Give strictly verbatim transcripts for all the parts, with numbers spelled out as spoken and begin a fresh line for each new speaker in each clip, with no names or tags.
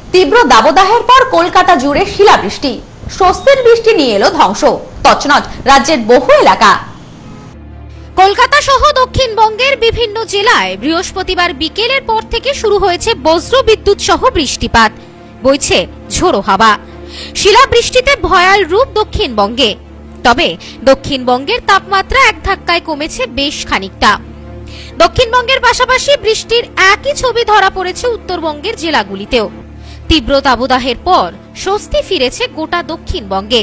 তীব্র দাবদাহের পর কলকাতা জুড়ে শিলাবৃষ্টি, স্বস্তির বৃষ্টি নিয়ে এলো ধ্বংস, তছনছ রাজ্যের বহু এলাকা।
কলকাতা সহ দক্ষিণবঙ্গের বিভিন্ন জেলায় বৃহস্পতিবার বিকেলের পর থেকে শুরু হয়েছে বজ্র বিদ্যুৎ সহ বৃষ্টিপাত, বইছে ঝোড়ো হাওয়া। শিলাবৃষ্টিতে ভয়াল রূপ দক্ষিণবঙ্গে, তবে দক্ষিণবঙ্গের তাপমাত্রা এক ধাক্কায় কমেছে বেশ খানিকটা। দক্ষিণবঙ্গের পাশাপাশি বৃষ্টির একই ছবি ধরা পড়েছে উত্তরবঙ্গের জেলাগুলিতেও। তীব্র দাবদাহের পর স্বস্তি ফিরেছে গোটা দক্ষিণবঙ্গে।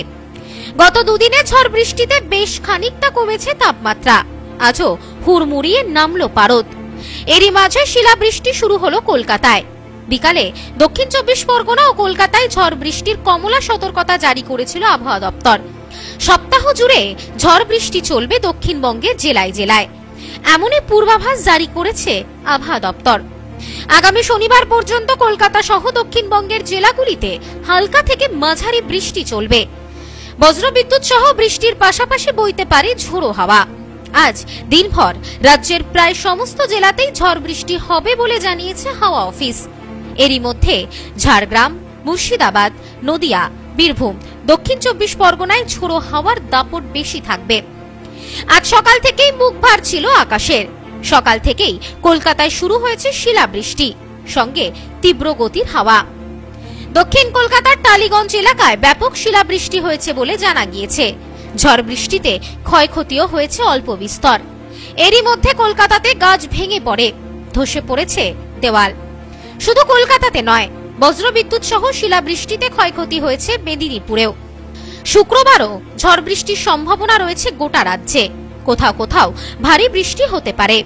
গত দুদিনে ঝড় বৃষ্টিতে বেশ খানিকটা কমেছে তাপমাত্রা, আজও হুড়মুড়িয়ে নামলো পারদ। এরই মাঝে শিলাবৃষ্টি শুরু হলো কলকাতায়। বিকালে দক্ষিণ চব্বিশ পরগনা ও কলকাতায় ঝড় বৃষ্টির কমলা সতর্কতা জারি করেছিল আবহাওয়া দপ্তর। সপ্তাহ জুড়ে ঝড় বৃষ্টি চলবে দক্ষিণবঙ্গের জেলায় জেলায়, এমনই পূর্বাভাস জারি করেছে আবহাওয়া দপ্তর। আগামী শনিবার পর্যন্ত কলকাতা সহ দক্ষিণবঙ্গের জেলাগুলিতে হালকা থেকে মাঝারি বৃষ্টি চলবে। বজ্রবিদ্যুৎ সহ বৃষ্টির পাশাপাশি বইতে পারে ঝোড়ো হাওয়া। আজ দিনভর রাজ্যের প্রায় সমস্ত জেলাতেই ঝড় বৃষ্টি হবে বলে জানিয়েছে হাওয়া অফিস। এরই মধ্যে ঝাড়গ্রাম, মুর্শিদাবাদ, নদিয়া, বীরভূম, দক্ষিণ চব্বিশ পরগনায় ঝোড়ো হাওয়ার দাপট বেশি থাকবে। আজ সকাল থেকেই মুখ ভার ছিল আকাশের। সকাল থেকেই কলকাতায় শুরু হয়েছে শিলাবৃষ্টি, সঙ্গে তীব্র গতির হাওয়া। দক্ষিণ কলকাতার টালিগঞ্জ এলাকায় ব্যাপক শিলাবৃষ্টি হয়েছে বলে জানা গিয়েছে। ঝড় বৃষ্টিতে ক্ষয়ক্ষতিও হয়েছে অল্প বিস্তর। এরই মধ্যে কলকাতাতে গাছ ভেঙে পড়ে, ধসে পড়েছে দেওয়াল। শুধু কলকাতাতে নয়, বজ্রবিদ্যুৎ সহ শিলাবৃষ্টিতে ক্ষয়ক্ষতি হয়েছে মেদিনীপুরেও। শুক্রবারও ঝড় বৃষ্টির সম্ভাবনা রয়েছে গোটা রাজ্যে। কোথাও কোথাও ভারী বৃষ্টি হতে পারে,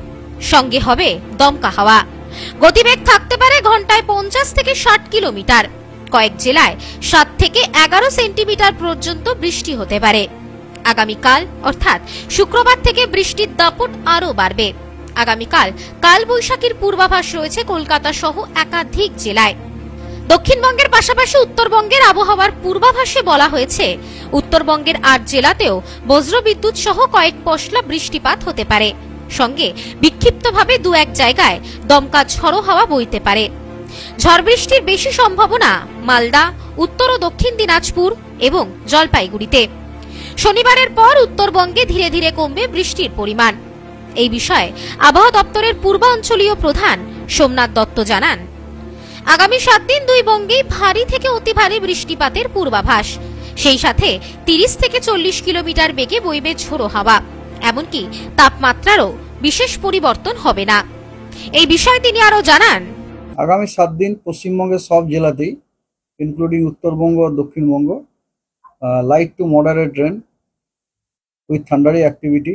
সঙ্গে হবে দমকা হাওয়া। গতিবেগ থাকতে পারে ঘন্টায় পঞ্চাশ থেকে ষাট কিলোমিটার। কয়েক জেলায় সাত থেকে এগারো সেন্টিমিটার পর্যন্ত বৃষ্টি হতে পারে। আগামীকাল অর্থাৎ শুক্রবার থেকে বৃষ্টির দাপট আরো বাড়বে। আগামীকাল কাল বৈশাখীর পূর্বাভাস রয়েছে কলকাতা সহ একাধিক জেলায়। দক্ষিণবঙ্গের পাশাপাশি উত্তরবঙ্গের আবহাওয়ার পূর্বাভাসে বলা হয়েছে উত্তরবঙ্গের আট জেলাতেও বজ্রবিদ্যুৎ সহ কয়েক পশলা বৃষ্টিপাত হতে পারে, সঙ্গে বিক্ষিপ্তভাবে দু এক জায়গায় দমকা ঝড়ো হাওয়া বইতে পারে। ঝড় বৃষ্টির বেশি সম্ভাবনা মালদা, উত্তর ও দক্ষিণ দিনাজপুর এবং জলপাইগুড়িতে। শনিবারের পর উত্তরবঙ্গে ধীরে ধীরে কমবে বৃষ্টির পরিমাণ। এই বিষয়ে আবহাওয়া দপ্তরের পূর্বাঞ্চলীয় প্রধান সোমনাথ দত্ত জানান, আগামী সাত দিন দুই বঙ্গেই ভারী থেকে অতি ভারী বৃষ্টিপাতের পূর্বাভাস। সেই সাথে তিরিশ থেকে চল্লিশ কিলোমিটার বেগে বইবে ঝোড়ো হাওয়া। এমনকি তাপমাত্রারও বিশেষ পরিবর্তন হবে না। এই বিষয়ে তিনি আরো জানান,
আগামী সাত দিন পশ্চিমবঙ্গের সব জেলাতেই ইনক্লুডিং উত্তরবঙ্গ ও Dakshinbanga light to moderate rain with thundery activity,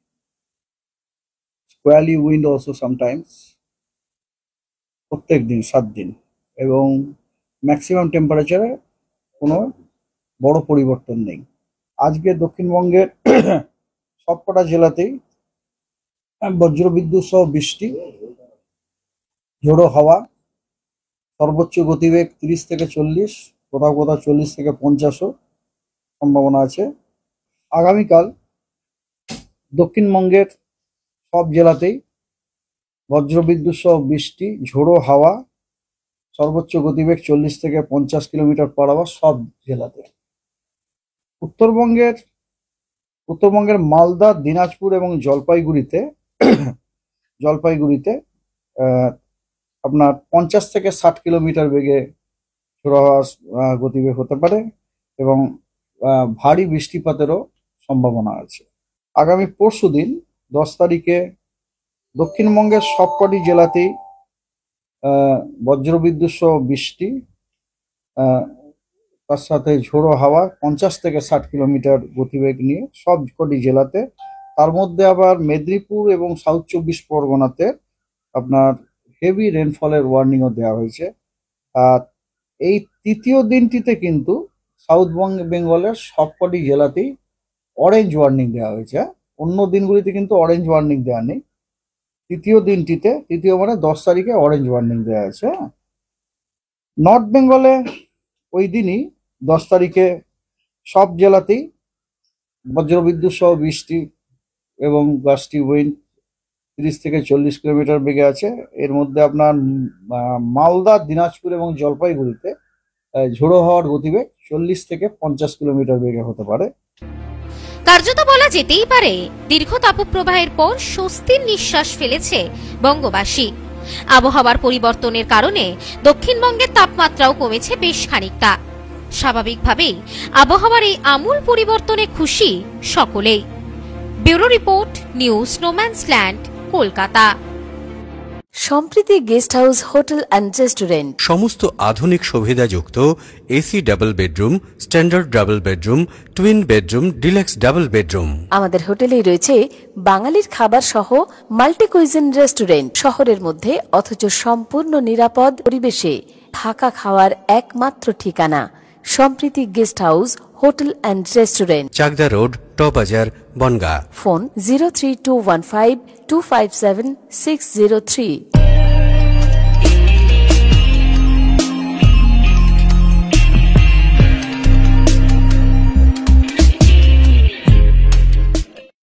squally wind also sometimes, প্রত্যেক দিন সাত দিন, এবং ম্যাক্সিমাম টেম্পারেচারে কোনো বড় পরিবর্তন নেই। আজকে দক্ষিণবঙ্গের সবকটা জেলাতেই বজ্রবিদ্যুৎ সহ বৃষ্টি, ঝোড়ো হাওয়া, সর্বোচ্চ গতিবেগ তিরিশ থেকে চল্লিশ, কোথাও কোথাও চল্লিশ থেকে পঞ্চাশও সম্ভাবনা আছে। আগামীকাল দক্ষিণবঙ্গের সব জেলাতেই বজ্রবিদ্যুৎ সহ বৃষ্টি, ঝোড়ো হাওয়া, সর্বোচ্চ গতিবেগ চল্লিশ থেকে পঞ্চাশ কিলোমিটার পার আওয়ার সব জেলাতে। উত্তরবঙ্গের উত্তরবঙ্গের মালদা, দিনাজপুর এবং জলপাইগুড়িতে জলপাইগুড়িতে আপনার পঞ্চাশ থেকে ষাট কিলোমিটার বেগে ঝোড়ো হাওয়ার গতিবেগ হতে পারে এবং ভারী বৃষ্টিপাতেরও সম্ভাবনা আছে। আগামী পরশু দিন দশ তারিখে দক্ষিণবঙ্গের সবকটি জেলাতেই বজ্রবিদ্যুৎ সহ বৃষ্টি, তার সাথে ঝোড়ো হাওয়া পঞ্চাশ থেকে ষাট কিলোমিটার গতিবেগ নিয়ে সব কটি জেলাতে। তার মধ্যে আবার মেদিনীপুর এবং সাউথ চব্বিশ পরগনাতে আপনার হেভি রেনফলের ওয়ার্নিংও দেওয়া হয়েছে। আর এই তৃতীয় দিনটিতে কিন্তু সাউথ বেঙ্গলের সবকটি জেলাতেই অরেঞ্জ ওয়ার্নিং দেওয়া হয়েছে। অন্য দিনগুলিতে কিন্তু অরেঞ্জ ওয়ার্নিং দেওয়া নেই। তৃতীয় দিনটিতে, তৃতীয় মানে দশ তারিখে অরেঞ্জ ওয়ার্নিং দেওয়া আছে। নর্থ বেঙ্গলে ওই দিনই দশ তারিখে সব জেলাতেই বজ্রবিদ্যুৎ সহ বৃষ্টি এবং গাস্টি উইন্ড তিরিশ থেকে চল্লিশ কিলোমিটার বেগে আছে। এর মধ্যে আপনার মালদা, দিনাজপুর এবং জলপাইগুড়িতে ঝোড়ো হাওয়ার গতিবেগ চল্লিশ থেকে পঞ্চাশ কিলোমিটার বেগে হতে পারে।
কার্যত বলা যেতেই পারে দীর্ঘ তাপপ্রবাহের পর স্বস্তির নিঃশ্বাস ফেলেছে বঙ্গবাসী। আবহাওয়ার পরিবর্তনের কারণে দক্ষিণবঙ্গের তাপমাত্রাও কমেছে বেশ খানিকটা। স্বাভাবিকভাবেই আবহাওয়ার এই আমূল পরিবর্তনে খুশি সকলেই। Bureau report, news no man's land, Kolkata.
Sampriti guest house, hotel and restaurant.
সমস্ত আধুনিক সুবিধাযুক্ত AC double bedroom, standard double bedroom, twin bedroom, deluxe double bedroom.
আমাদের হোটেলেই রয়েছে বাঙালির খাবার সহ মাল্টি কুইজিন রেস্টুরেন্ট। শহরের মধ্যে অথচ সম্পূর্ণ নিরাপদ পরিবেশে থাকা খাওয়ার একমাত্র ঠিকানা Sampriti guest house, hotel and restaurant,
Chakdah road, টবাজার, Bangaon.
Phone zero three two one five two five seven six zero three.